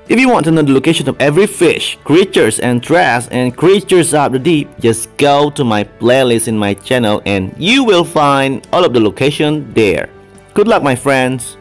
If you want to know the location of every fish, creatures and trash and creatures of the deep, just go to my playlist in my channel and you will find all of the location there. Good luck my friends.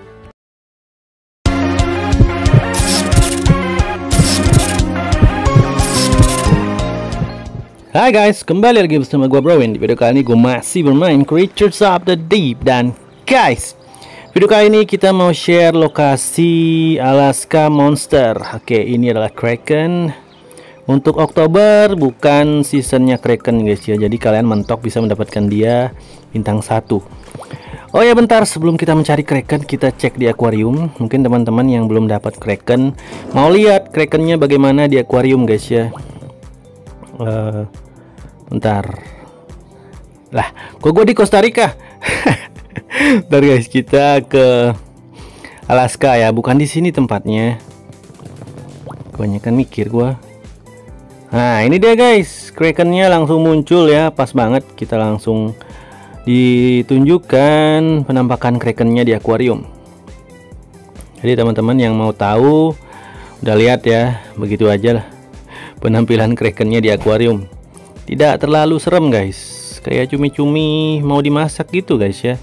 Hai guys, kembali lagi bersama gue Bro. Di video kali ini gue masih bermain Creatures of the Deep. Dan guys, video kali ini kita mau share lokasi Alaska Monster. Oke, ini adalah Kraken. Untuk Oktober bukan seasonnya Kraken guys ya. Jadi kalian mentok bisa mendapatkan dia bintang 1. Oh ya, bentar sebelum kita mencari Kraken, kita cek di akuarium. Mungkin teman-teman yang belum dapat Kraken mau lihat Krakennya bagaimana di akuarium guys ya. Bentar lah, kok gue di Costa Rica. Bentar guys, kita ke Alaska ya, bukan di sini tempatnya. Kebanyakan mikir gue. Nah ini dia guys, Krakennya langsung muncul ya, pas banget. Kita langsung ditunjukkan penampakan Krakennya di akuarium. Jadi teman-teman yang mau tahu udah lihat ya, begitu aja lah penampilan Krakennya di akuarium. Tidak terlalu serem guys, kayak cumi-cumi mau dimasak gitu guys ya.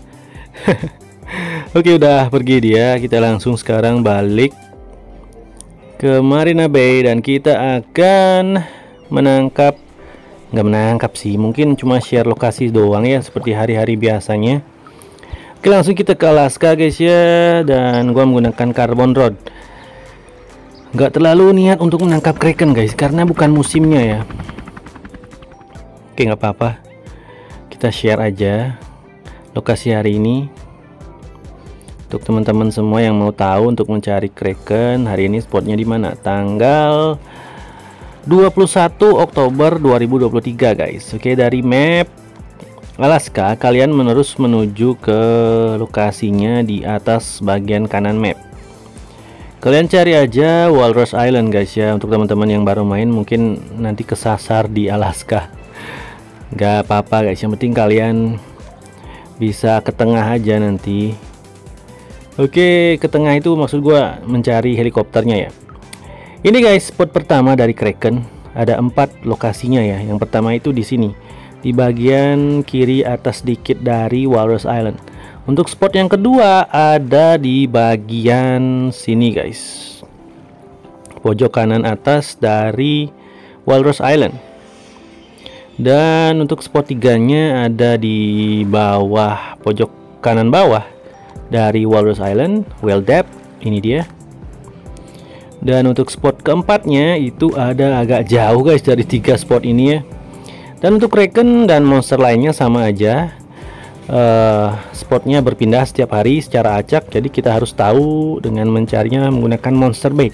Oke, udah pergi dia. Kita langsung sekarang balik ke Marina Bay dan kita akan menangkap, nggak menangkap sih, mungkin cuma share lokasi doang ya, seperti hari-hari biasanya. Oke, langsung kita ke Alaska guys ya, dan gua menggunakan carbon rod. Nggak terlalu niat untuk menangkap Kraken guys, karena bukan musimnya ya. Oke, nggak apa-apa, kita share aja lokasi hari ini untuk teman-teman semua yang mau tahu untuk mencari Kraken. Hari ini spotnya di mana? Tanggal 21 Oktober 2023 guys. Oke, dari map Alaska kalian menerus menuju ke lokasinya di atas bagian kanan map. Kalian cari aja Walrus Island guys ya. Untuk teman-teman yang baru main mungkin nanti kesasar di Alaska. Gak apa-apa guys, yang penting kalian bisa ke tengah aja nanti. Oke, ke tengah itu maksud gua mencari helikopternya ya. Ini guys, spot pertama dari Kraken. Ada 4 lokasinya ya. Yang pertama itu di sini, di bagian kiri atas dikit dari Walrus Island. Untuk spot yang kedua ada di bagian sini guys, pojok kanan atas dari Walrus Island. Dan untuk spot tiganya ada di bawah, pojok kanan bawah dari Walrus Island, Whale Depth. Ini dia. Dan untuk spot keempatnya itu ada agak jauh guys dari 3 spot ini ya. Dan untuk Kraken dan monster lainnya sama aja. Spotnya berpindah setiap hari secara acak, jadi kita harus tahu dengan mencarinya menggunakan monster bait.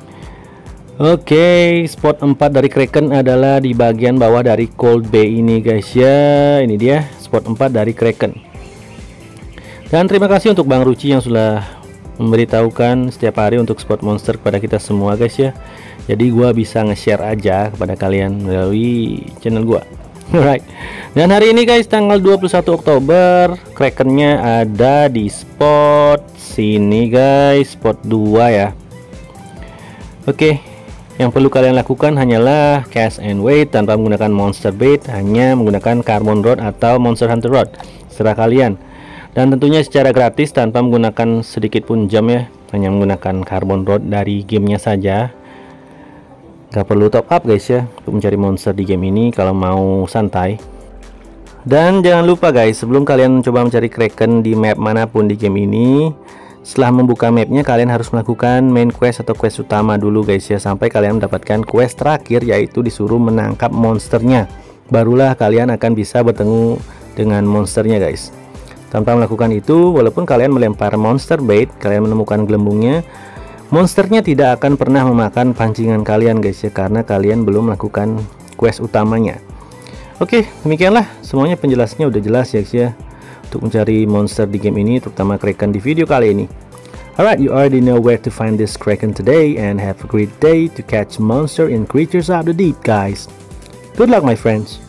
Oke, spot 4 dari Kraken adalah di bagian bawah dari Cold Bay ini guys ya. Ini dia spot 4 dari Kraken. Dan terima kasih untuk Bang Ruci yang sudah memberitahukan setiap hari untuk spot monster kepada kita semua guys ya. Jadi gua bisa nge-share aja kepada kalian melalui channel gua. Alright. Dan hari ini guys, tanggal 21 Oktober, Krakennya ada di spot sini guys, spot 2 ya. Oke, yang perlu kalian lakukan hanyalah cast and wait tanpa menggunakan monster bait, hanya menggunakan carbon rod atau monster hunter rod, serah kalian. Dan tentunya secara gratis tanpa menggunakan sedikit pun jam ya, hanya menggunakan carbon rod dari gamenya saja. Gak perlu top up guys ya untuk mencari monster di game ini kalau mau santai. Dan jangan lupa guys, sebelum kalian mencoba mencari Kraken di map manapun di game ini, setelah membuka mapnya kalian harus melakukan main quest atau quest utama dulu guys ya, sampai kalian mendapatkan quest terakhir, yaitu disuruh menangkap monsternya. Barulah kalian akan bisa bertemu dengan monsternya guys. Tanpa melakukan itu, walaupun kalian melempar monster bait, kalian menemukan gelembungnya, monsternya tidak akan pernah memakan pancingan kalian guys ya, karena kalian belum melakukan quest utamanya. Oke, demikianlah semuanya, penjelasannya udah jelas ya guys ya untuk mencari monster di game ini, terutama Kraken di video kali ini. Alright, you already know where to find this Kraken today, and have a great day to catch monster in Creatures of the Deep guys. Good luck my friends.